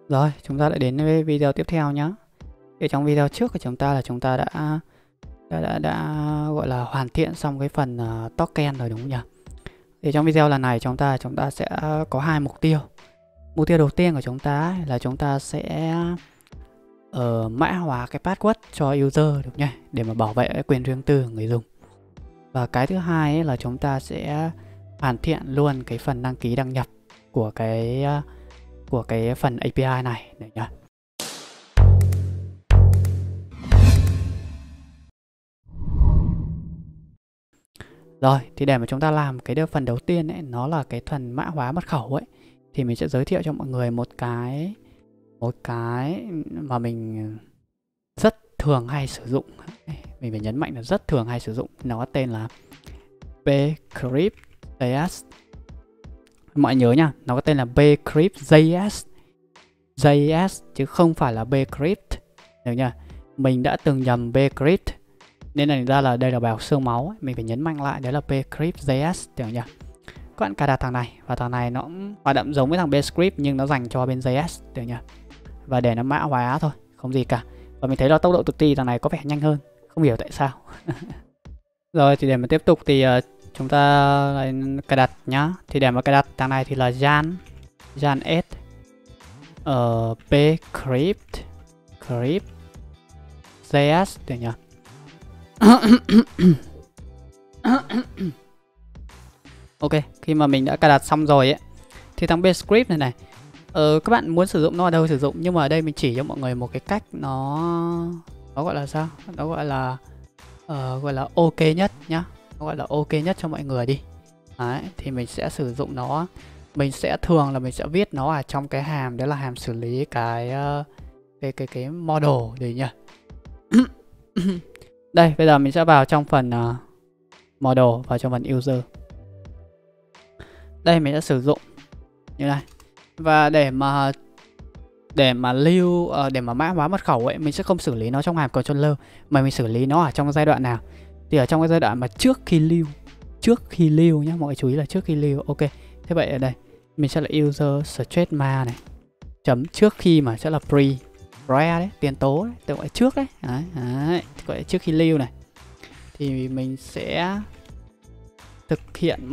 Rồi, chúng ta lại đến với video tiếp theo nhé. Thì trong video trước của chúng ta là chúng ta đã gọi là hoàn thiện xong cái phần token rồi đúng không nhỉ? Thì trong video lần này chúng ta sẽ có hai mục tiêu. Mục tiêu đầu tiên của chúng ta là chúng ta sẽ mã hóa cái password cho user được nhỉ, để mà bảo vệ cái quyền riêng tư của người dùng. Và cái thứ hai ấy là chúng ta sẽ hoàn thiện luôn cái phần đăng ký đăng nhập của cái phần API này để nhá. Rồi, thì để mà chúng ta làm cái phần đầu tiên ấy, nó là cái phần mã hóa mật khẩu ấy, thì mình sẽ giới thiệu cho mọi người một cái mà mình rất thường hay sử dụng. Mình phải nhấn mạnh là rất thường hay sử dụng. Nó có tên là bcrypt.js. Mọi nhớ nha, nó có tên là bcrypt.js chứ không phải là bcrypt, được nha. Mình đã từng nhầm bcrypt nên là ra là đây là bài học xương máu ấy. Mình phải nhấn mạnh lại đấy là bcrypt.js, được nhỉ. Các bạn cài đặt thằng này, và thằng này nó cũng hoạt động giống với thằng bcrypt nhưng nó dành cho bên JS, được nhỉ. Và để nó mã hóa thôi, không gì cả. Và mình thấy là tốc độ thực thi thằng này có vẻ nhanh hơn, không hiểu tại sao. Rồi thì để mà tiếp tục thì chúng ta lại cài đặt nhá. Thì để mà cài đặt thằng này thì là Jan S bcrypt JS, được nhỉ. Ok, khi mà mình đã cài đặt xong rồi ấy, thì thằng bscript này các bạn muốn sử dụng nó ở đâu sử dụng, nhưng mà ở đây mình chỉ cho mọi người một cái cách nó gọi là sao? Nó gọi là ok nhất nhá. Nó gọi là ok nhất cho mọi người đi. Đấy, thì mình sẽ sử dụng nó. Mình sẽ viết nó ở trong cái hàm, đó là hàm xử lý cái model đấy nhỉ. Đây, bây giờ mình sẽ vào trong phần model, vào trong phần user. Đây mình sẽ sử dụng như này. Và để mà mã hóa mật khẩu ấy, mình sẽ không xử lý nó trong hàm controller, mà mình xử lý nó ở trong giai đoạn nào? Thì ở trong cái giai đoạn mà trước khi lưu nhé, mọi người chú ý là trước khi lưu. Ok, thế vậy ở đây mình sẽ là user stressma này, chấm trước khi mà sẽ là pre đấy, tiền tố đấy, tự gọi trước đấy, đấy, gọi là trước khi lưu này. Thì mình sẽ thực hiện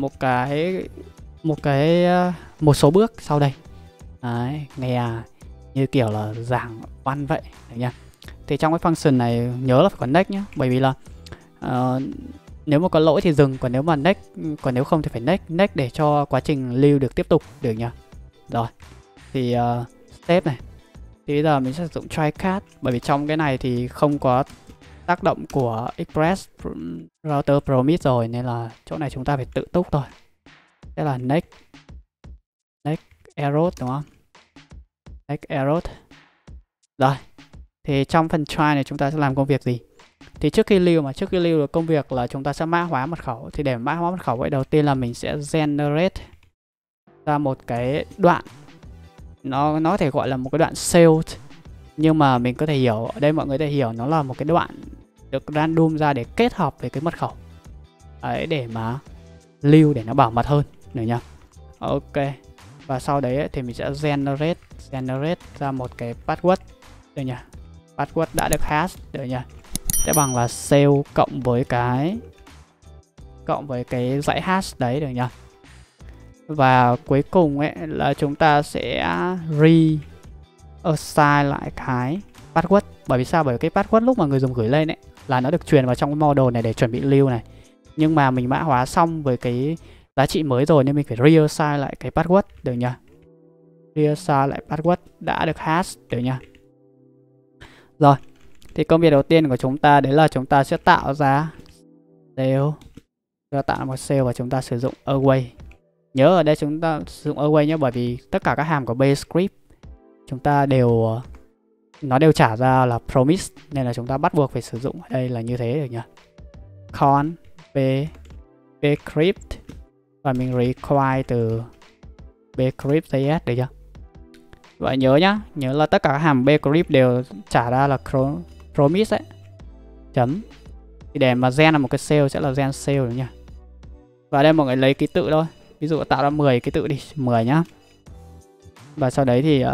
một số bước sau đây. Đấy, nghe như kiểu là giảng văn vậy, được nha. Thì trong cái function này nhớ là phải có next nhá, bởi vì là nếu mà có lỗi thì dừng, còn nếu mà next, còn nếu không thì phải next để cho quá trình lưu được tiếp tục, được nhá. Rồi, thì step này, thì bây giờ mình sẽ sử dụng try catch, bởi vì trong cái này thì không có tác động của express router promise rồi, nên là chỗ này chúng ta phải tự túc thôi. Thế là next error, đúng không? Next error. Rồi, thì trong phần try này chúng ta sẽ làm công việc gì? Thì trước khi lưu được công việc là chúng ta sẽ mã hóa mật khẩu. Thì để mã hóa mật khẩu vậy, đầu tiên là mình sẽ generate ra một cái đoạn, nó có thể gọi là một cái đoạn sales, nhưng mà mình có thể hiểu ở đây, mọi người có thể hiểu nó là một cái đoạn được random ra để kết hợp với cái mật khẩu ấy, để mà lưu, để nó bảo mật hơn, được nhá. Ok, và sau đấy ấy, thì mình sẽ generate ra một cái password, được nhỉ. Password đã được hash, được nhỉ, sẽ bằng là sale cộng với cái dãy hash đấy, được nhỉ. Và cuối cùng ấy là chúng ta sẽ re-assign lại cái password. Bởi vì sao? Bởi vì cái password lúc mà người dùng gửi lên ấy là nó được truyền vào trong cái model này để chuẩn bị lưu này. Nhưng mà mình mã hóa xong với cái giá trị mới rồi nên mình phải re-assign lại cái password, được nhỉ. Re-assign lại password đã được hash, được nhỉ. Rồi, thì công việc đầu tiên của chúng ta đấy là chúng ta sẽ tạo ra sale. Chúng ta tạo một sale và chúng ta sử dụng away. Nhớ ở đây chúng ta sử dụng away nhé, bởi vì tất cả các hàm của bscript chúng ta đều trả ra là promise, nên là chúng ta bắt buộc phải sử dụng ở đây là như thế, được nhỉ. Con bcrypt và mình require từ bcrypt.js, được chưa? Vậy nhớ nhá, nhớ là tất cả các hàm bcrypt đều trả ra là promise đấy. Chấm. Thì để mà gen là một cái sale sẽ là gen sale, đúng nhỉ. Và đây mọi người lấy ký tự thôi. Ví dụ tạo ra 10 ký tự đi, 10 nhá. Và sau đấy thì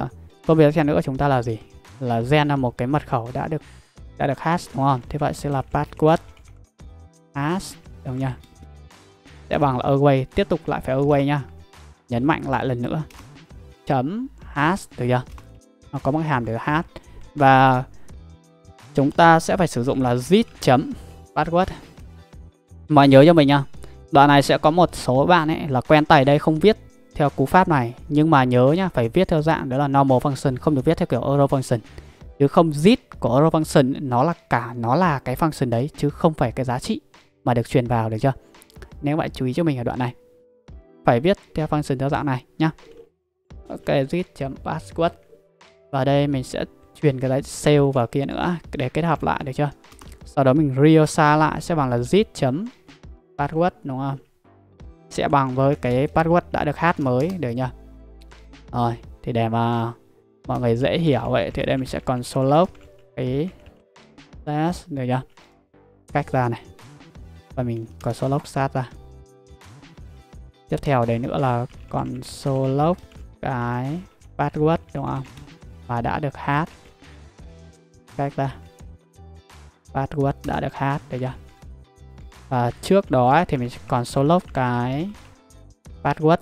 Công việc tiếp theo nữa của chúng ta là gì? Là gen ra một cái mật khẩu đã được hash, đúng không? Thế vậy sẽ là password hash, đúng nha. Sẽ bằng là away, tiếp tục lại phải away nha. Nhấn mạnh lại lần nữa. Chấm hash, được chưa? Nó có một cái hàm để hash. Và chúng ta sẽ phải sử dụng là zip chấm password. Mọi nhớ cho mình nha. Đoạn này sẽ có một số bạn ấy là quen tay đây không viết theo cú pháp này, nhưng mà nhớ nhá, phải viết theo dạng đó là normal function, không được viết theo kiểu euro function. Chứ không zip của euro function nó là cái function đấy chứ không phải cái giá trị mà được truyền vào, được chưa? Nếu bạn chú ý cho mình ở đoạn này. Phải viết theo function theo dạng này nhá. Ok, zip.password. Và đây mình sẽ truyền cái đấy sale vào kia nữa để kết hợp lại, được chưa? Sau đó mình reconcile lại sẽ bằng là zip.password, đúng không? Sẽ bằng với cái password đã được hash mới, được nhá. Rồi, thì để mà mọi người dễ hiểu vậy thì đây mình sẽ console log cái slash, được chưa? Cách ra này. Và mình console log start ra. Tiếp theo đây nữa là console log cái password, đúng không? Và đã được hash. Cách ra. Password đã được hash, được chưa? Và trước đó thì mình sẽ console log cái password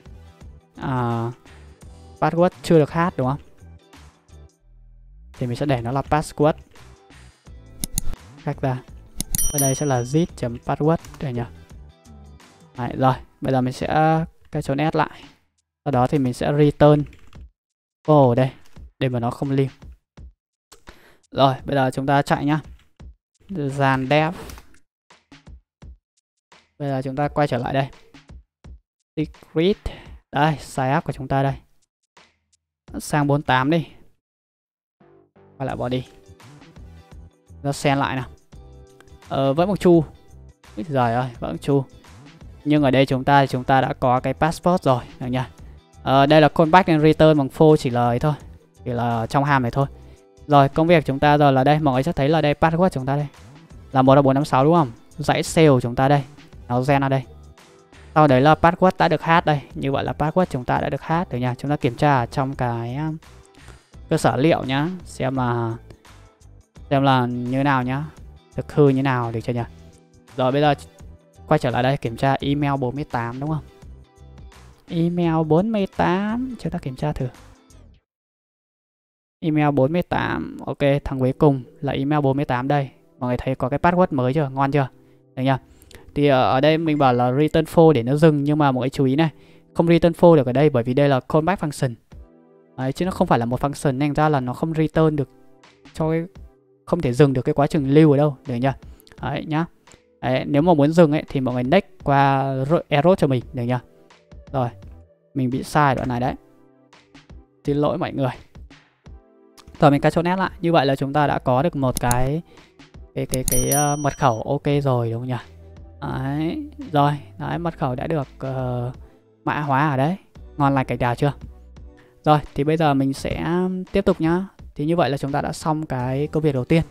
password chưa được hash, đúng không? Thì mình sẽ để nó là password. Cách ra. Và đây sẽ là zip.password, được nhỉ? Đấy, rồi, bây giờ mình sẽ cái chốn S lại. Sau đó thì mình sẽ return đây để mà nó không lưu. Rồi, bây giờ chúng ta chạy nhá. Dàn dev. Bây giờ chúng ta quay trở lại đây. Secret. Đây, size up của chúng ta đây. Sang 48 đi. Quay lại body. Nó send lại nào. Vẫn một chu. Trời ơi, vẫn một chu. Nhưng ở đây chúng ta đã có cái passport rồi, được nhỉ? Đây là callback and return bằng for chỉ là ấy thôi. Chỉ là trong hàm này thôi. Rồi, công việc chúng ta rồi là đây, mọi người sẽ thấy là đây password chúng ta đây. Là 12456 đúng không? Dãy sale chúng ta đây. Nó gen ở đây. Sau đấy là password đã được hash đây. Như vậy là password chúng ta đã được hash, được nha. Chúng ta kiểm tra trong cái cơ sở liệu nhá, xem là như nào nhá, thực hư như nào, được chưa nhỉ? Rồi bây giờ quay trở lại đây kiểm tra email 48 đúng không? Email 48, chúng ta kiểm tra thử. Email 48, ok, thằng cuối cùng là email 48 đây. Mọi người thấy có cái password mới chưa? Ngon chưa? Được nhá. Thì ở đây mình bảo là return false để nó dừng, nhưng mà mọi người chú ý này, không return false được ở đây bởi vì đây là callback function. Đấy, chứ nó không phải là một function nên ra là nó không return được cho cái, không thể dừng được cái quá trình lưu ở đâu, được nhá. Đấy nhá. Đấy, nếu mà muốn dừng ấy thì mọi người next qua error cho mình, được nhá. Rồi, mình bị sai đoạn này đấy. Xin lỗi mọi người. Rồi mình Ctrl S lại. Như vậy là chúng ta đã có được một cái mật khẩu ok rồi, đúng không nhỉ? Đấy, rồi, đấy, mật khẩu đã được mã hóa ở đấy. Ngon lành cạch đào chưa? Rồi, thì bây giờ mình sẽ tiếp tục nhá. Thì như vậy là chúng ta đã xong cái công việc đầu tiên.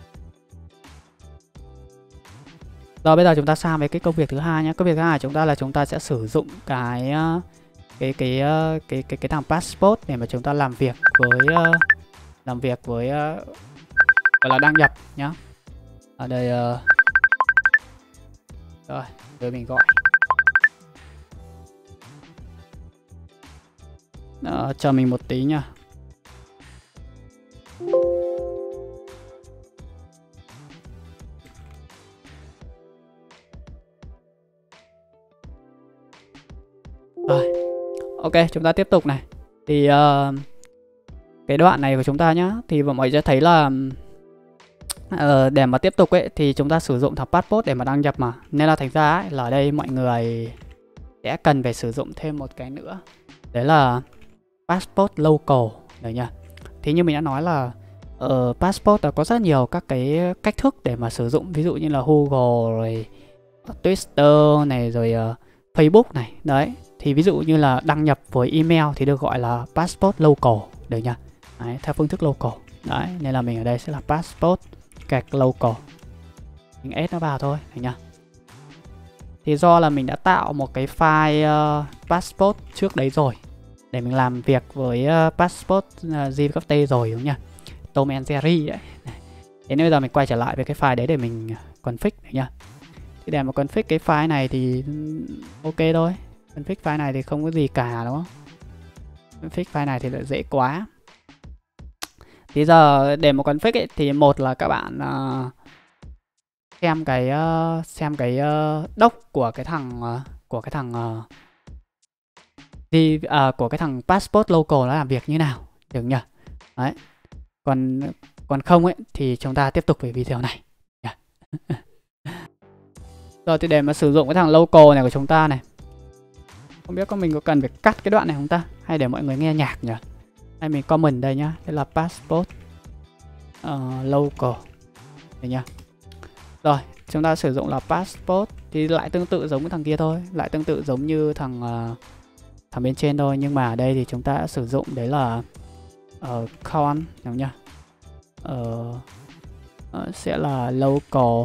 Rồi bây giờ chúng ta sang với cái công việc thứ hai nhé. Công việc thứ hai của chúng ta là chúng ta sẽ sử dụng cái thằng passport để mà chúng ta làm việc với gọi là đăng nhập nhá. Ở đây rồi mình gọi chờ mình một tí nha. Rồi, ok, chúng ta tiếp tục này. Thì cái đoạn này của chúng ta nhá, thì mọi người sẽ thấy là để mà tiếp tục ấy thì chúng ta sử dụng thằng passport để mà đăng nhập mà, nên là thành ra ấy, là ở đây mọi người sẽ cần phải sử dụng thêm một cái nữa, đấy là passport local, được nhỉ? Thì như mình đã nói là passport có rất nhiều các cái cách thức để mà sử dụng, ví dụ như là Google rồi Twitter này rồi Facebook này, đấy. Thì ví dụ như là đăng nhập với email thì được gọi là passport local, được nhỉ? Đấy, theo phương thức local. Đấy, nên là mình ở đây sẽ là passport gạch local. Mình ép nó vào thôi, được nhỉ? Thì do là mình đã tạo một cái file passport trước đấy rồi, để mình làm việc với passport GPT rồi đúng nhá. Tom and Jerry đấy. Thế nên bây giờ mình quay trở lại với cái file đấy để mình config đấy nhá. Thì để mà config cái file này thì ok thôi. Config file này thì không có gì cả đúng không? Config file này thì lại dễ quá. Thì giờ để một config ấy, thì một là các bạn xem cái doc của cái thằng passport local nó làm việc như nào được nhỉ? Đấy. Còn không ấy thì chúng ta tiếp tục với video này. Rồi thì để mà sử dụng cái thằng local này của chúng ta này, không biết mình có cần phải cắt cái đoạn này không ta, hay để mọi người nghe nhạc nhỉ? Hay mình comment đây nhá, đây là passport local đây nhá. Rồi chúng ta sử dụng là passport thì lại tương tự giống cái thằng kia thôi, lại tương tự giống như thằng bên trên thôi, nhưng mà ở đây thì chúng ta đã sử dụng đấy là con đúng nhá. Sẽ là local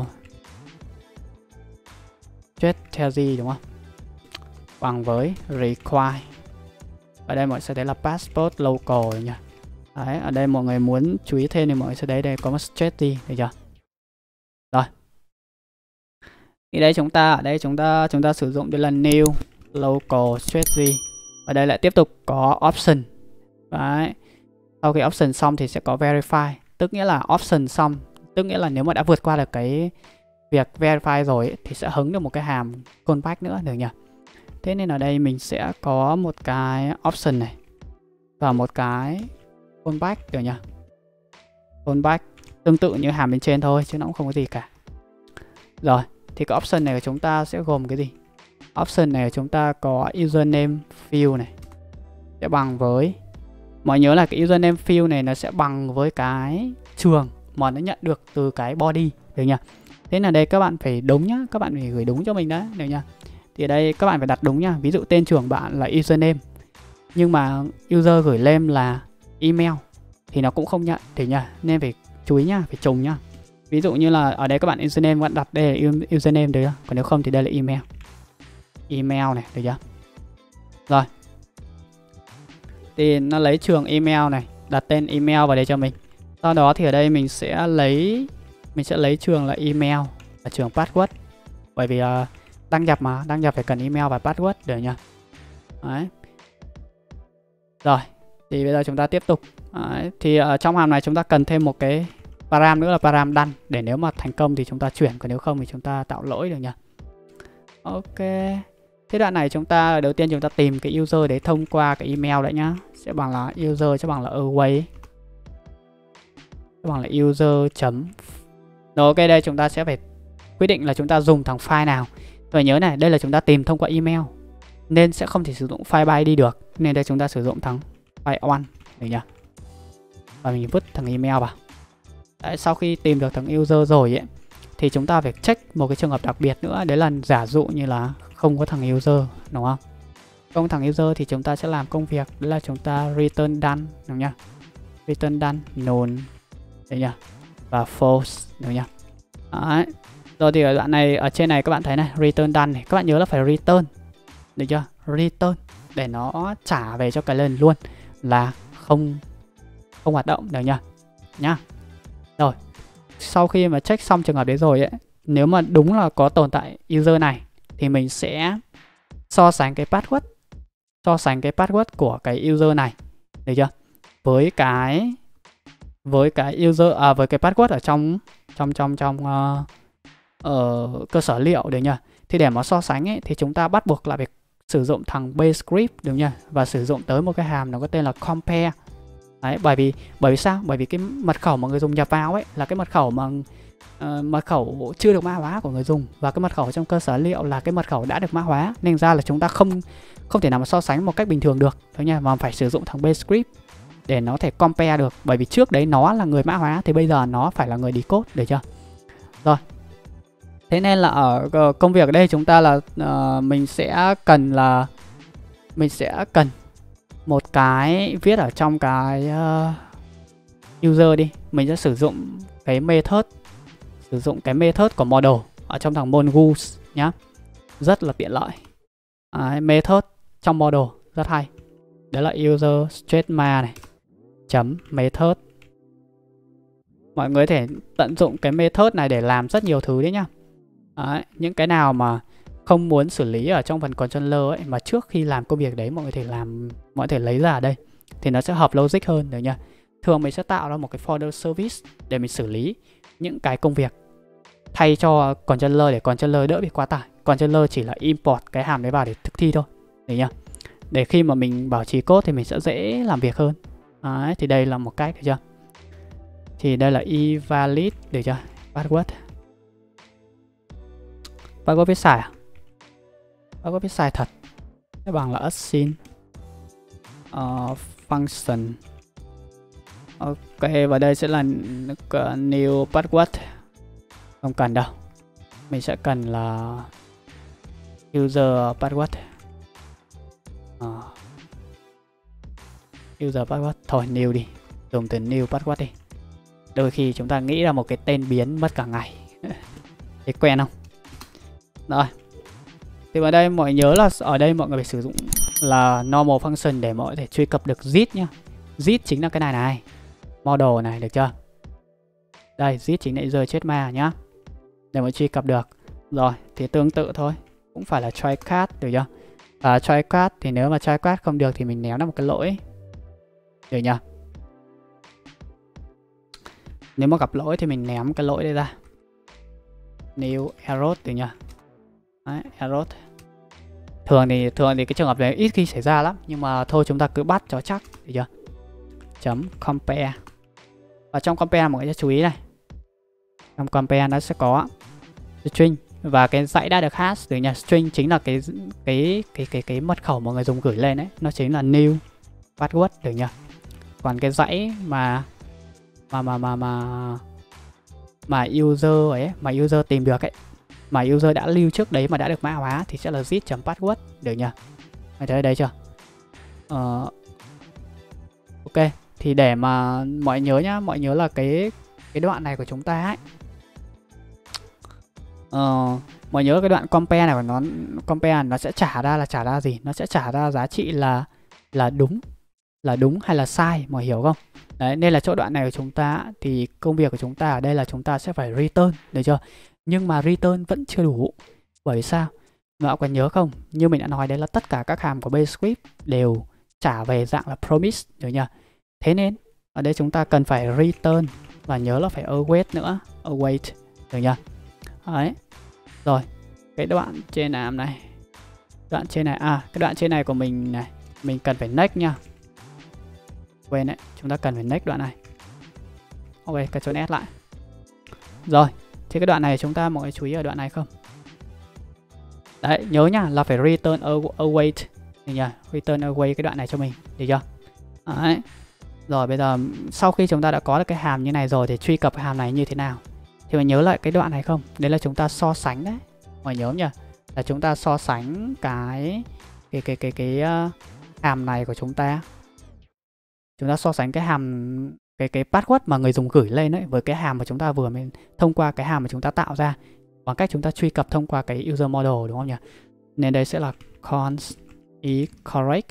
strategy đúng không, bằng với require. Ở đây mọi người sẽ thấy là passport local đấy nhá. Đấy, ở đây mọi người muốn chú ý thêm thì mọi người sẽ thấy đây có một strategy được chưa? Rồi. Thì đây chúng ta sử dụng đây là new local strategy. Ở đây lại tiếp tục có option. Đấy. Sau khi option xong thì sẽ có verify, tức nghĩa là option xong, tức nghĩa là nếu mà đã vượt qua được cái việc verify rồi ấy, thì sẽ hứng được một cái hàm callback nữa được nhỉ? Thế nên ở đây mình sẽ có một cái option này và một cái callback được nhỉ? Callback tương tự như hàm bên trên thôi chứ nó cũng không có gì cả. Rồi, thì cái option này của chúng ta sẽ gồm cái gì? Option này của chúng ta có username field này sẽ bằng với, mọi nhớ là cái username field này nó sẽ bằng với cái trường mà nó nhận được từ cái body được nhỉ? Thế là đây các bạn phải đúng nhá, các bạn phải gửi đúng cho mình đấy được nhá. Thì ở đây các bạn phải đặt đúng nhá. Ví dụ tên trường bạn là username nhưng mà user gửi lên là email thì nó cũng không nhận được nhá. Nên phải chú ý nhá, phải trùng nhá. Ví dụ như là ở đây các bạn username bạn đặt đây là username được chưa? Còn nếu không thì đây là email. Email này được chưa? Rồi. Thì nó lấy trường email này, đặt tên email vào đây cho mình. Sau đó thì ở đây mình sẽ lấy trường là email và trường password. Bởi vì đăng nhập mà, đăng nhập phải cần email và password được nhá. Đấy. Rồi, thì bây giờ chúng ta tiếp tục. Đấy. Thì ở trong hàm này chúng ta cần thêm một cái param nữa là param done, để nếu mà thành công thì chúng ta chuyển, còn nếu không thì chúng ta tạo lỗi được nhá. Ok. Thế đoạn này chúng ta đầu tiên chúng ta tìm cái user đấy thông qua cái email đấy nhá. Sẽ bằng là user sẽ bằng là away. Sẽ bằng là user chấm. Rồi ok, đây chúng ta sẽ phải quyết định là chúng ta dùng thằng file nào. Rồi nhớ này, đây là chúng ta tìm thông qua email nên sẽ không thể sử dụng file by ID được. Nên đây chúng ta sử dụng thằng file on được nhá. Và mình vứt thằng email vào. Đấy, sau khi tìm được thằng user rồi ấy, thì chúng ta phải check một cái trường hợp đặc biệt nữa. Đấy là giả dụ như là không có thằng user, đúng không? Không có thằng user thì chúng ta sẽ làm công việc. Đấy là chúng ta return done, đúng nhá. Return done, null, đấy nhá. Và false, đúng nhá. Đấy. Rồi thì ở đoạn này, ở trên này các bạn thấy này, return done này. Các bạn nhớ là phải return, được chưa? Return, để nó trả về cho cái lần luôn là không hoạt động, được nhá. Rồi, sau khi mà check xong trường hợp đấy rồi ấy, nếu mà đúng là có tồn tại user này thì mình sẽ so sánh cái password của cái user này, được chưa? Với cái password ở trong cơ sở liệu đấy nhá. Thì để mà so sánh ấy thì chúng ta bắt buộc là phải sử dụng thằng base script được nhá, và sử dụng tới một cái hàm nó có tên là compare. Đấy, bởi vì sao? Bởi vì cái mật khẩu mà người dùng nhập vào ấy là cái mật khẩu mà mật khẩu chưa được mã hóa của người dùng, và cái mật khẩu trong cơ sở liệu là cái mật khẩu đã được mã hóa, nên ra là chúng ta không thể nào mà so sánh một cách bình thường được thôi nha, mà phải sử dụng thằng base script để nó thể compare được, bởi vì trước đấy nó là người mã hóa thì bây giờ nó phải là người decode, được chưa? Rồi. Thế nên là ở công việc ở đây chúng ta là mình sẽ cần một cái viết ở trong cái user đi. Mình sẽ sử dụng cái method của model ở trong thằng mongoose nhá. Rất là tiện lợi. Method trong model rất hay. Đấy là user schema này, chấm method. Mọi người có thể tận dụng cái method này để làm rất nhiều thứ đấy nhá. Đấy, những cái nào mà không muốn xử lý ở trong phần controller ấy, mà trước khi làm công việc đấy mọi người có thể lấy ra ở đây thì nó sẽ hợp logic hơn được nha. Thường mình sẽ tạo ra một cái folder service để mình xử lý những cái công việc thay cho controller, để controller đỡ bị quá tải. Controller chỉ là import cái hàm đấy vào để thực thi thôi, được nhá. Để khi mà mình bảo trì code thì mình sẽ dễ làm việc hơn. Đấy, thì đây là một cách, được chưa? Thì đây là invalid, được chưa? Password. Password viết sai à? Password viết sai thật. Cái bằng là async function. Ok, và đây sẽ là new password. Không cần đâu. Mình sẽ cần là user password. User password. Thôi new đi. Dùng từ new password đi. Đôi khi chúng ta nghĩ ra một cái tên biến mất cả ngày. Thế quen không? Rồi. Thì vào đây mọi nhớ là ở đây mọi người phải sử dụng là normal function để mọi người thể truy cập được zip nhá. Zip chính là cái này này. Model này, được chưa? Đây, zip chính là user schema nhá. Để mọi truy cập được. Rồi, thì tương tự thôi. Cũng phải là try catch, được chưa? Và try catch thì nếu mà try catch không được thì mình ném ra một cái lỗi. Được nhá. Nếu mà gặp lỗi thì mình ném cái lỗi đây ra. New error, được nhá. Đấy, error. Thường thì cái trường hợp này ít khi xảy ra lắm, nhưng mà thôi chúng ta cứ bắt cho chắc, được chưa? Chấm compare. Và trong compare mọi người sẽ chú ý này. Trong compare nó sẽ có string và cái dãy đã được hash, được nhá. String chính là cái mật khẩu mà người dùng gửi lên đấy, nó chính là new password, được nhá. Còn cái dãy mà user ấy, mà user tìm được ấy, mà user đã lưu trước đấy mà đã được mã hóa thì sẽ là zip.password, được nhỉ? Mày thấy ở đây chưa? Ok, thì để mà mọi nhớ nhá, mọi nhớ là cái đoạn này của chúng ta ấy. Mọi nhớ cái đoạn compare này của nó, compare nó sẽ trả ra gì? Nó sẽ trả ra giá trị là đúng hay là sai, mọi hiểu không? Đấy, nên là chỗ đoạn này của chúng ta thì công việc của chúng ta ở đây là chúng ta sẽ phải return, được chưa? Nhưng mà return vẫn chưa đủ. Bởi sao? Mọi người nhớ không? Như mình đã nói đấy là tất cả các hàm của base script đều trả về dạng là promise, được nhỉ? Thế nên ở đây chúng ta cần phải return và nhớ là phải await nữa, await, được nhỉ? Đấy. Rồi, cái đoạn trên hàm này. Đoạn trên này, cái đoạn trên này của mình này, mình cần phải next nha. Quên đấy, chúng ta cần phải next đoạn này. Ok, cái chốn S lại. Rồi, thì cái đoạn này chúng ta mọi người chú ý ở đoạn này không? Đấy, nhớ nhá, là phải return await, được nhỉ? Return await cái đoạn này cho mình, được chưa? Đấy. Rồi bây giờ sau khi chúng ta đã có được cái hàm như này rồi thì truy cập cái hàm này như thế nào? Thì mình nhớ lại cái đoạn này không? Đấy là chúng ta so sánh đấy. Mọi nhớ không nhỉ? Là chúng ta so sánh cái hàm này của chúng ta. Chúng ta so sánh cái hàm cái password mà người dùng gửi lên đấy với cái hàm mà chúng ta vừa mới thông qua cái hàm mà chúng ta tạo ra bằng cách chúng ta truy cập thông qua cái user model, đúng không nhỉ? Nên đây sẽ là const is correct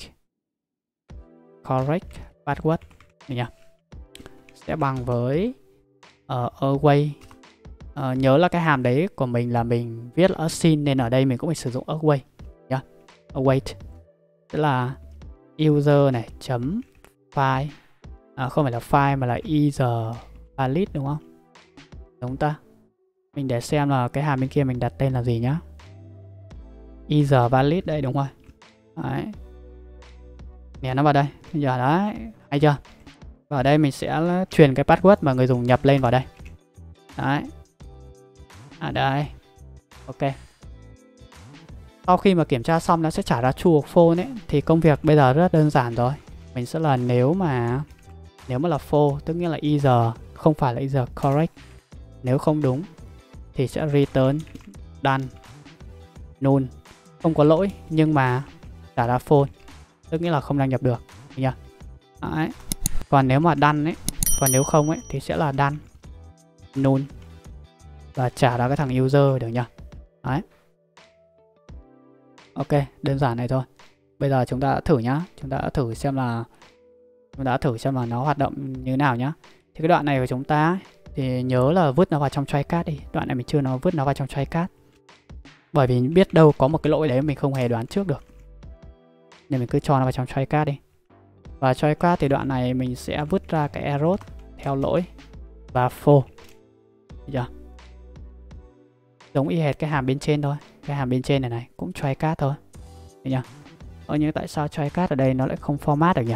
password, được nhỉ? Sẽ bằng với await. Nhớ là cái hàm đấy của mình là mình viết là async nên ở đây mình cũng phải sử dụng await nhá. Await tức là user này chấm file, không phải là file mà là either valid, đúng không? Đúng ta? Mình để xem là cái hàm bên kia mình đặt tên là gì nhá. Either valid đây, đúng rồi. Đấy. Nè nó vào đây. Bây giờ đấy, hay chưa? Và ở đây mình sẽ truyền cái password mà người dùng nhập lên vào đây. Đấy. Đây. Ok. Sau khi mà kiểm tra xong nó sẽ trả ra true hoặc false đấy, thì công việc bây giờ rất đơn giản rồi. Mình sẽ là nếu mà là false tức nghĩa là either không phải là either correct. Nếu không đúng thì sẽ return done, null, không có lỗi nhưng mà trả ra false tức nghĩa là không đăng nhập được, nhỉ? Đấy. Còn nếu mà done ấy, còn nếu không ấy thì sẽ là done, null và trả ra cái thằng user, được nhỉ? Đấy. Ok, đơn giản này thôi. Bây giờ chúng ta đã thử nhá, chúng ta đã thử xem là nó hoạt động như thế nào nhá. Thì cái đoạn này của chúng ta ấy, thì nhớ là vứt nó vào trong trycast đi. Đoạn này mình chưa vứt nó vào trong trycast, bởi vì biết đâu có một cái lỗi đấy mình không hề đoán trước được, nên mình cứ cho nó vào trong trycast đi. Và trycast thì đoạn này mình sẽ vứt ra cái error theo lỗi và for. Được chưa? Giống y hệt cái hàm bên trên thôi. Cái hàm bên trên này cũng trycast thôi. Được chưa? Nhưng tại sao trycast ở đây nó lại không format được nhỉ?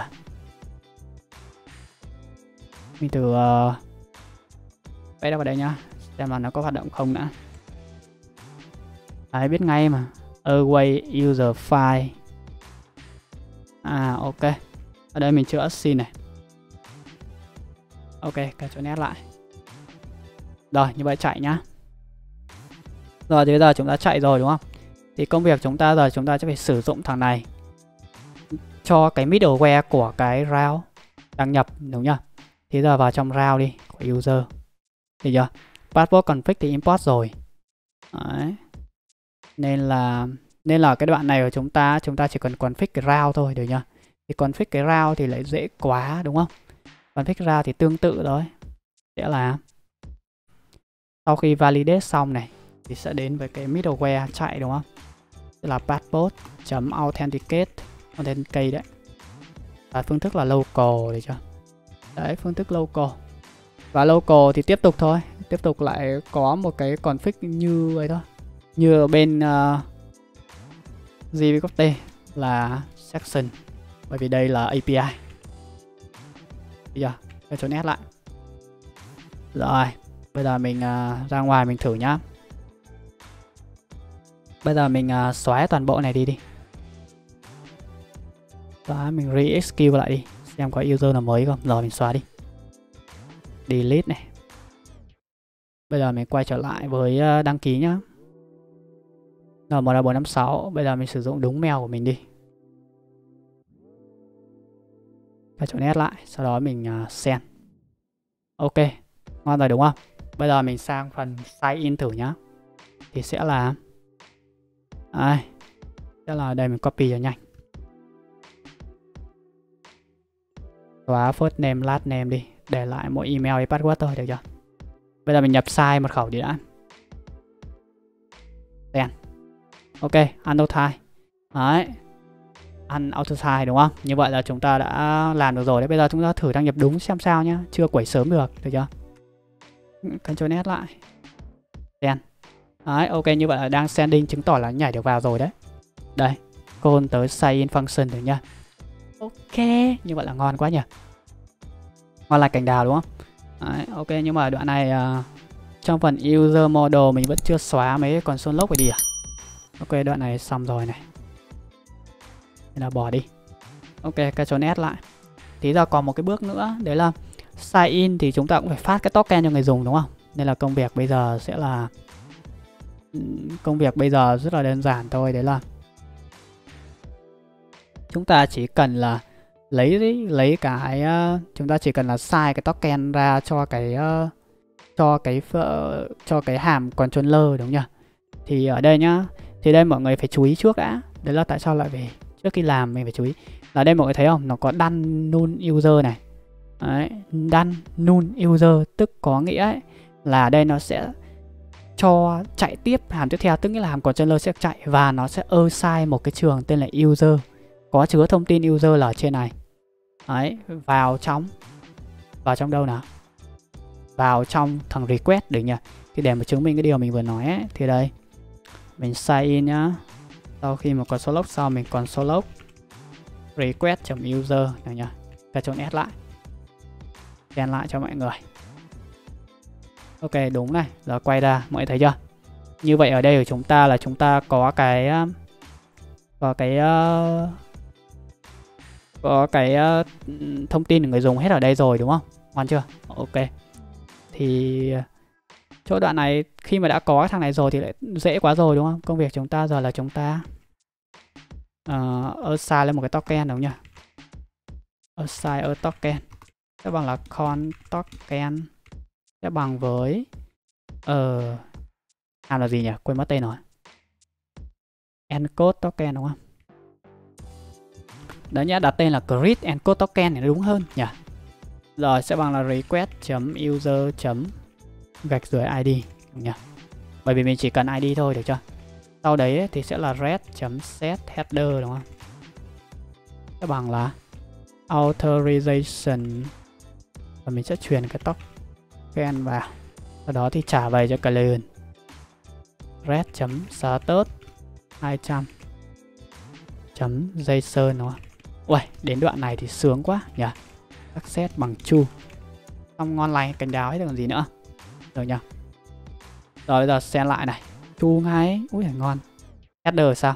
Mình thử vẽ ra vào đây nhá, xem là nó có hoạt động không đã. Đấy, biết ngay mà. Away user file. Ok. Ở đây mình chưa assign này. Ok, cái chỗ nét lại. Rồi, như vậy chạy nhá. Rồi thì bây giờ chúng ta chạy rồi đúng không? Thì công việc chúng ta sẽ phải sử dụng thằng này cho cái middleware của cái route đăng nhập, đúng nhá. Thì giờ vào trong route đi của user. Được chưa? Passport config thì import rồi. Đấy. Nên là cái đoạn này của chúng ta chỉ cần config cái route thôi, được chưa? Thì config cái route thì lại dễ quá đúng không? Config route thì tương tự thôi. Sẽ là sau khi validate xong này thì sẽ đến với cái middleware chạy đúng không? Sẽ là passport.authenticate đấy. Và phương thức là local, được chưa? Đấy, phương thức local. Và local thì tiếp tục thôi, tiếp tục lại có một cái config như vậy thôi. Như ở bên JVT là section, bởi vì đây là API. Được chưa? Cái chỗ nét lại. Rồi, bây giờ mình ra ngoài mình thử nhá. Bây giờ mình xóa toàn bộ này đi. Xóa, mình re-execute lại đi, xem có user nào mới không. Rồi mình xóa đi. Delete này. Bây giờ mình quay trở lại với đăng ký nhá. Rồi 12456, bây giờ mình sử dụng đúng mail của mình đi. Cái chỗ nét lại, sau đó mình send. Ok, ngon rồi đúng không? Bây giờ mình sang phần sign in thử nhá. Thì sẽ là đây mình copy cho nhanh. Xóa first name, last name đi, để lại mỗi email với password thôi, được chưa? Bây giờ mình nhập sai mật khẩu đi đã. Send. Ok, unauthorize. Đấy, unauthorize đúng không? Như vậy là chúng ta đã làm được rồi đấy. Bây giờ chúng ta thử đăng nhập đúng xem sao nhá. Chưa quẩy sớm được chưa? Ctrl S lại. Send. Đấy, ok, như vậy là đang sending, chứng tỏ là nhảy được vào rồi đấy. Đây, call tới sign in function rồi nha. Ok, như vậy là ngon quá nhỉ. Ngon là cành đào đúng không? Đấy, ok, nhưng mà đoạn này trong phần user model mình vẫn chưa xóa mấy console log phải đi à? Ok, đoạn này xong rồi này. Nên là bỏ đi. Ok, Ctrl S lại. Tí giờ còn một cái bước nữa, đấy là sign in thì chúng ta cũng phải phát cái token cho người dùng đúng không? Nên là công việc bây giờ sẽ là rất là đơn giản thôi, đấy là chúng ta chỉ cần là lấy cái chúng ta chỉ cần là sai cái token ra cho cái hàm controller, đúng nhỉ? Thì ở đây nhá, thì đây mọi người phải chú ý trước đã. Đấy là tại sao lại phải trước khi làm mình phải chú ý. Là đây mọi người thấy không? Nó có done null user này. Đấy, done null user tức có nghĩa ấy, là đây nó sẽ cho chạy tiếp hàm tiếp theo, tức nghĩa là hàm controller sẽ chạy và nó sẽ assign một cái trường tên là user có chứa thông tin user là ở trên này. Đấy, vào trong đâu nào? Vào trong thằng request được nhỉ? Thì để mà chứng minh cái điều mình vừa nói ấy, thì đây mình sign in nhá. Sau khi mà console log xong mình console log request.user được nhỉ? Ctrl S lại. Send lại cho mọi người. Ok, đúng này. Giờ quay ra, mọi người thấy chưa? Như vậy ở đây của chúng ta là chúng ta có cái thông tin của người dùng hết ở đây rồi đúng không? Ngon chưa? Ok. Thì chỗ đoạn này khi mà đã có thằng này rồi thì lại dễ quá rồi đúng không? Công việc chúng ta giờ là chúng ta assign lên một cái token đúng không nhỉ? Assign a token sẽ bằng là con token sẽ bằng với là gì nhỉ? Quên mất tên rồi. Encode token đúng không? Đấy nhá, đặt tên là create and code token thì nó đúng hơn nhỉ. Rồi sẽ bằng là request.user.gạch dưới ID nhỉ. Bởi vì mình chỉ cần ID thôi, được chưa? Sau đấy thì sẽ là red.set header đúng không? Sẽ bằng là authorization, và mình sẽ truyền cái token vào. Sau đó thì trả về cho client red.status 200.json đúng không? Uầy, đến đoạn này thì sướng quá nhỉ. Access bằng true. Xong ngon lành, cành đào hết rồi còn gì nữa. Được nhỉ? Rồi bây giờ xem lại này. True ngay. Ui ngon. Header sao?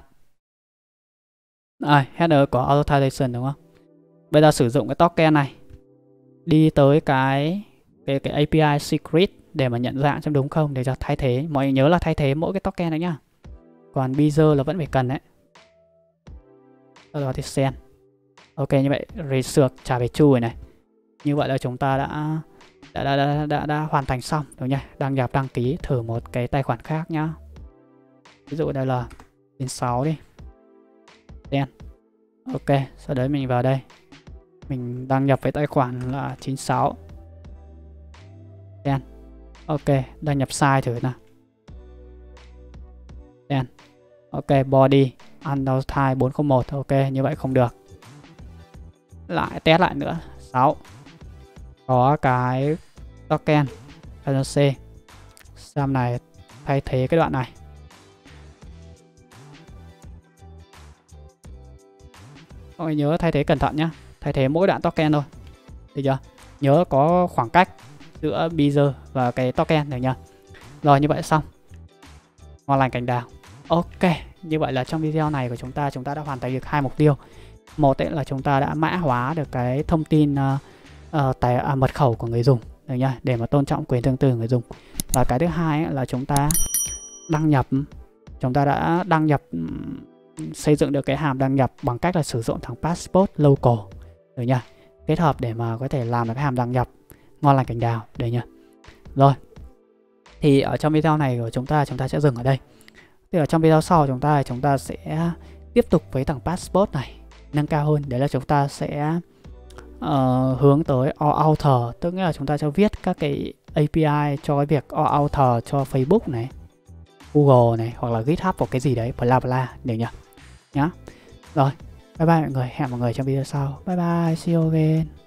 Header có authorization đúng không? Bây giờ sử dụng cái token này đi tới cái API secret để mà nhận dạng xem đúng không, để cho thay thế. Mọi người nhớ là thay thế mỗi cái token đấy nhá. Còn bezier là vẫn phải cần đấy. Sau đó thì send. Ok, như vậy research trả về true rồi này. Như vậy là chúng ta đã hoàn thành xong đúng nhỉ? Đăng nhập đăng ký thử một cái tài khoản khác nhá. Ví dụ đây là 96 đi. Send. Ok, sau đấy mình vào đây. Mình đăng nhập với tài khoản là 96. Send. Ok, đăng nhập sai thử nào. Send. Ok, body unauthorized 401. Ok, như vậy không được. Lại test lại nữa. 6. Có cái token C. Xem này thay thế cái đoạn này. Mọi người nhớ thay thế cẩn thận nhé. Thay thế mỗi đoạn token thôi. Được chưa? Nhớ có khoảng cách giữa bezier và cái token được nhá. Rồi như vậy xong. Ngon lành cành đào. Ok, như vậy là trong video này của chúng ta đã hoàn thành được 2 mục tiêu. Một là chúng ta đã mã hóa được cái thông tin mật khẩu của người dùng được nhá, để mà tôn trọng quyền riêng tư của người dùng. Và cái thứ hai là chúng ta đã đăng nhập, xây dựng được cái hàm đăng nhập bằng cách là sử dụng thằng passport local được nhá, kết hợp để mà có thể làm được cái hàm đăng nhập ngon lành cành đào đấy nhá. Rồi thì ở trong video này của chúng ta sẽ dừng ở đây. Thì ở trong video sau chúng ta sẽ tiếp tục với thằng passport này, nâng cao hơn. Đấy là chúng ta sẽ hướng tới author, tức nghĩa là chúng ta sẽ viết các cái API cho cái việc author cho Facebook này, Google này, hoặc là GitHub hoặc cái gì đấy, bla bla được nhỉ nhá. Rồi, bye bye mọi người, hẹn mọi người trong video sau. Bye bye, see you again.